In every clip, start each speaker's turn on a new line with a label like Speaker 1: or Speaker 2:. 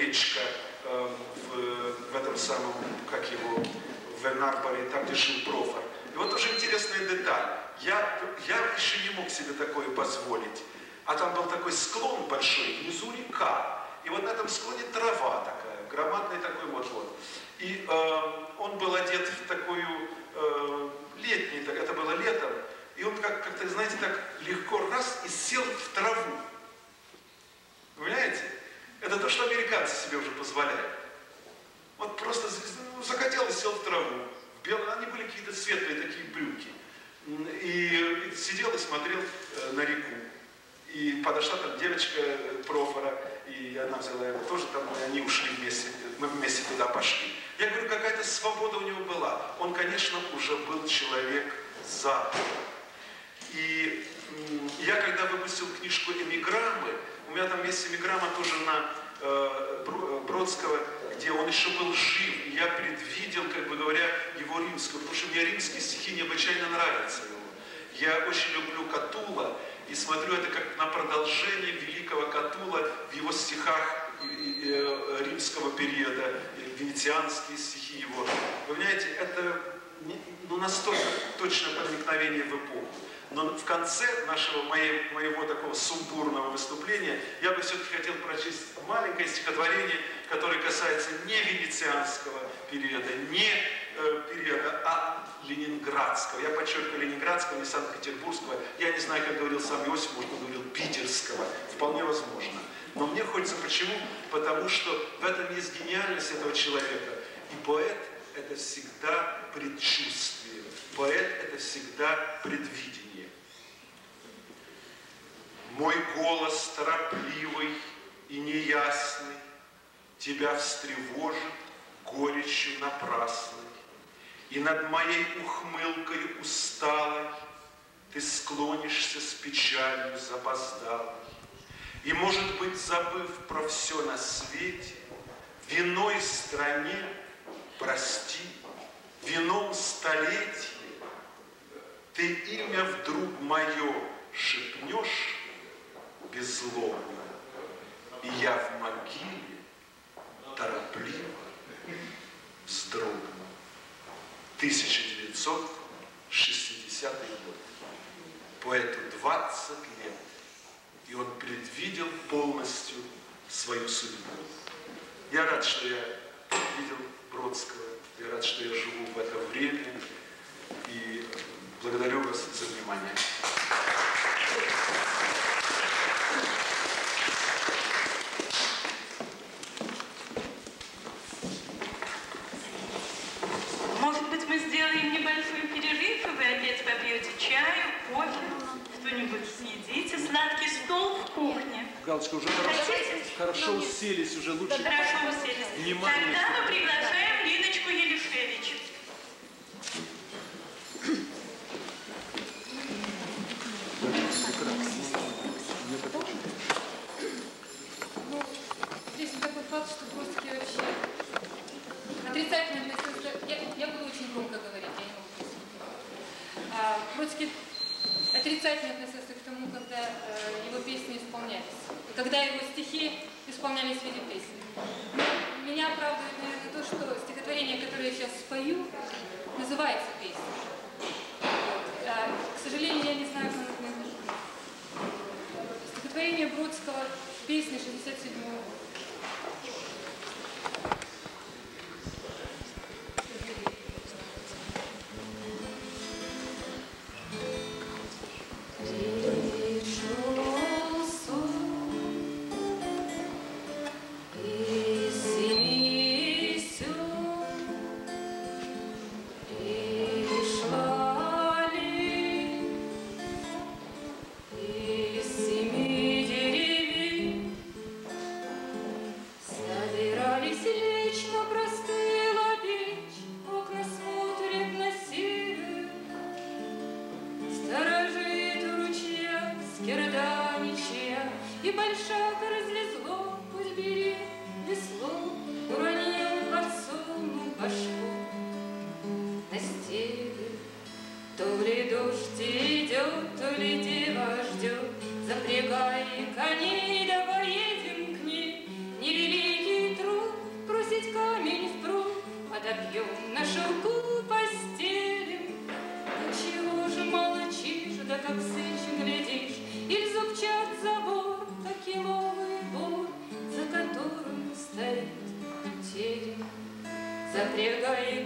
Speaker 1: речка в этом самом, как его, в Энарборе, там, где жил Профор. И вот тоже интересная деталь. Я еще не мог себе такое позволить. А там был такой склон большой, внизу река. И вот на этом склоне трава такая, громадный такой вот. И он был одет в такую летний, это было летом. И он как-то, знаете, так легко раз и сел в траву. Вы понимаете? Это то, что американцы себе уже позволяют. Вот просто захотел и сел в траву. Они были какие-то светлые такие брюки. И сидел и смотрел на реку. И подошла там девочка Профора, и она взяла его тоже там, и они ушли вместе, мы вместе туда пошли. Я говорю, какая-то свобода у него была. Он, конечно, уже был человек Запада. И я, когда выпустил книжку «Эмиграммы», у меня там есть эмиграмма тоже на Бродского, где он еще был жив, и я предвидел, как бы говоря, его римскую, потому что мне римские стихи необычайно нравятся ему. Я очень люблю Катулла, и смотрю это как на продолжение великого Катулла в его стихах римского периода, венецианские стихи его. Вы понимаете, это настолько точное проникновение в эпоху. Но в конце моего такого сумбурного выступления я бы все-таки хотел прочесть маленькое стихотворение, которое касается не венецианского периода, не периода, а ленинградского. Я подчеркиваю ленинградского, не санкт-петербургского. Я не знаю, как говорил сам Иосиф, может, он говорил питерского. Вполне возможно. Но мне хочется почему? Потому что в этом есть гениальность этого человека. И поэт – это всегда предчувствие. Поэт – это всегда предвидение. Мой голос торопливый и неясный тебя встревожит горечью напрасной, и над моей ухмылкой усталой ты склонишься с печалью запоздалой. И, может быть, забыв про все на свете, в иной стране, прости, в ином столетии, ты имя вдруг мое шепнешь беззлобно, и я в могиле торопливо вздрогну. 1960 год. Поэту 20 лет, и он предвидел полностью свою судьбу. Я рад, что я видел Бродского, я рад, что я живу в это время, и благодарю вас за внимание.
Speaker 2: Может быть, мы сделаем небольшой перерыв, и вы опять попьете чаю, кофе, что-нибудь съедите, сладкий стол в кухне.
Speaker 3: Галочка, уже хорошо уселись, уже лучше.
Speaker 2: Хорошо уселись.
Speaker 3: Внимание.
Speaker 2: Тогда мы приглашаем Линочку Елишевич.
Speaker 4: Ну, здесь такой факт, что Бродский вообще отрицательно относился. Я буду очень громко говорить, я не могу присутствовать. Бродский отрицательно относился к тому, когда его песни исполнялись. И когда его стихи исполнялись в виде песни. Но меня оправдывает, наверное, то, что стихотворение, которое я сейчас спою, называется песней. К сожалению, я не знаю, как это называется. Стихотворение Бродского, песни 67-го года.
Speaker 5: И большак разлезло, пусть бери весло, уронил подсунул башку на стебель. То ли дождь идет, то ли дева ждет, запрягай коней, да поедем к ней. Невеликий труд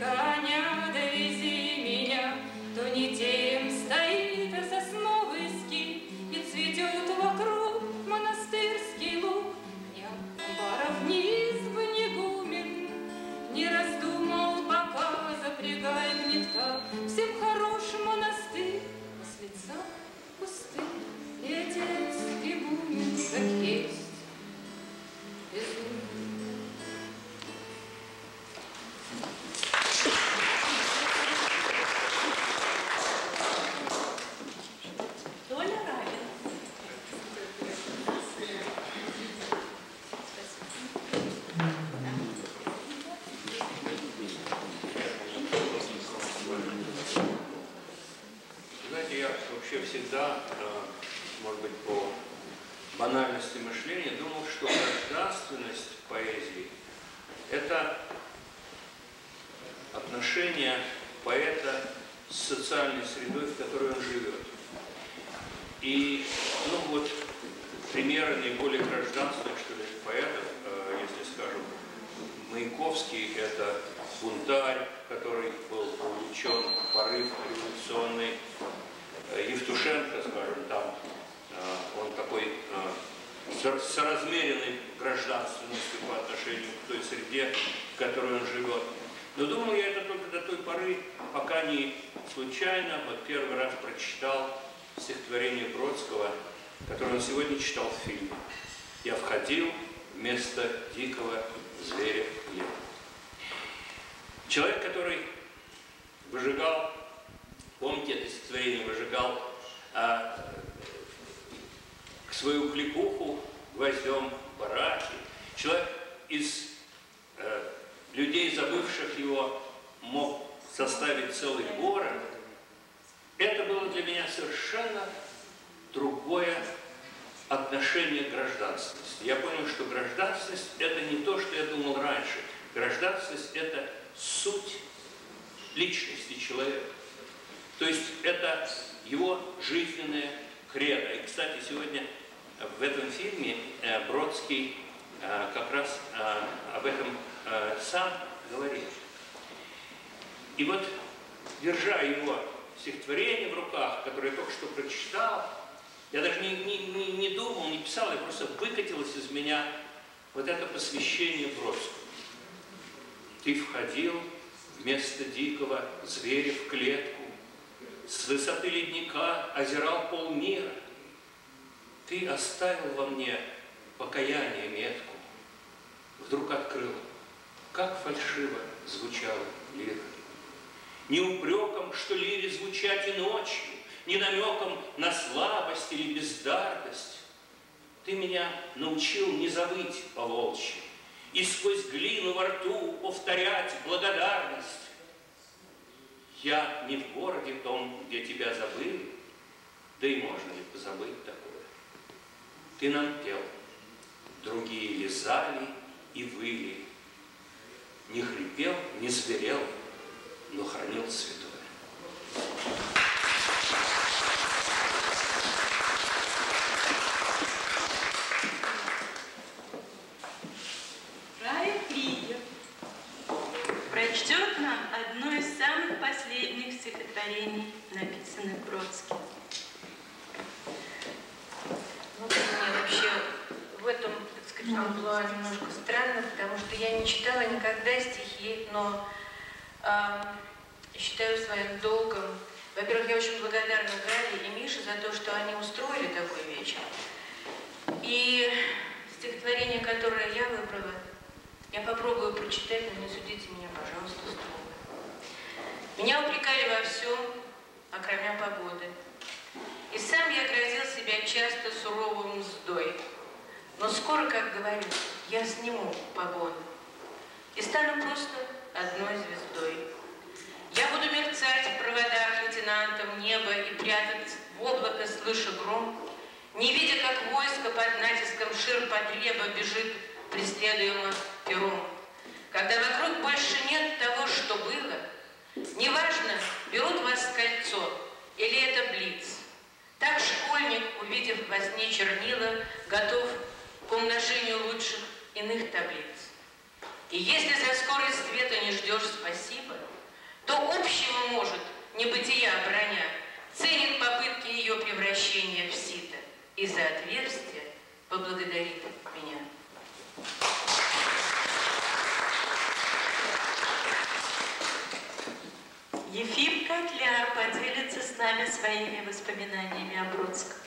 Speaker 5: коня, довези меня, то не тем стоит сосновый скит, и цветет вокруг монастырский луг. Ни амбаров, ни избы, ни гумен, не раздумал, пока запрягает гнетка. Всем хорош монастырь, а с лица пустырь, и отец игумен, как есть, безумен.
Speaker 2: Толя Равин.
Speaker 6: Знаете, я вообще всегда, может быть, по банальности мышления, думал, что гражданственность поэзии – это отношение поэта с социальной средой, в которой он живет. И, ну вот, примеры наиболее гражданственных, что ли, поэтов, если скажем, Маяковский – это бунтарь, который был увлечен в порыв революционный. Евтушенко, скажем, там он такой с размеренной гражданственностью по отношению к той среде, в которой он живет. Но думал я это только до той поры, пока не случайно вот первый раз прочитал стихотворение Бродского, которое он сегодня читал в фильме. «Я входил вместо дикого зверя в клетку». Человек, который выжигал, помните это стихотворение, выжигал свою кликуху гвоздем в бараке. Человек из людей, забывших его, мог составить целый город. Это было для меня совершенно другое отношение к гражданственности. Я понял, что гражданственность – это не то, что я думал раньше. Гражданственность – это суть личности человека. То есть это его жизненное кредо. И, кстати, сегодня в этом фильме Бродский как раз об этом сам говорит. И вот, держа его стихотворение в руках, которое я только что прочитал, я даже не думал, не писал, я просто выкатилось из меня вот это посвящение Бродскому. Ты входил вместо дикого зверя в клетку, с высоты ледника озирал полмира. Ты оставил во мне покаяние метку, вдруг открыл, как фальшиво звучала лира. Не упреком, что лире звучать и ночью, не намеком на слабость или бездарность. Ты меня научил не забыть по-волчьи и сквозь глину во рту повторять благодарность. Я не в городе том, где тебя забыли, да и можно ли позабыть такое? Ты нам пел, другие лизали и выли, не хрипел, не зверел, но хранил святое.
Speaker 2: Рая Кригер прочтет нам одно из самых последних стихотворений, написанных Бродским.
Speaker 5: Ну, мне вообще в этом, так сказать, амплуа немножко странно, потому что я не читала никогда стихи, но считаю своим долгом. Во-первых, я очень благодарна Гале и Мише за то, что они устроили такой вечер. И стихотворение, которое я выбрала, я попробую прочитать, но не судите меня, пожалуйста, строго. Меня упрекали во всем, окромя погоды. И сам я грозил себя часто суровым мздой. Но скоро, как говорят, я сниму погоны и стану просто одной звездой. Я буду мерцать в проводах лейтенантом неба и прятать в облако, слыша гром, не видя, как войско под натиском ширпотреба бежит, преследуемо пером. Когда вокруг больше нет того, что было, неважно, берут вас в кольцо или это блиц. Так школьник, увидев во сне чернила, готов к умножению лучших иных таблиц. И если за скорость света не ждешь спасибо, может небытия броня, ценит попытки ее превращения в сито и за отверстие поблагодарит меня.
Speaker 2: Ефим Котляр поделится с нами своими воспоминаниями о Бродском.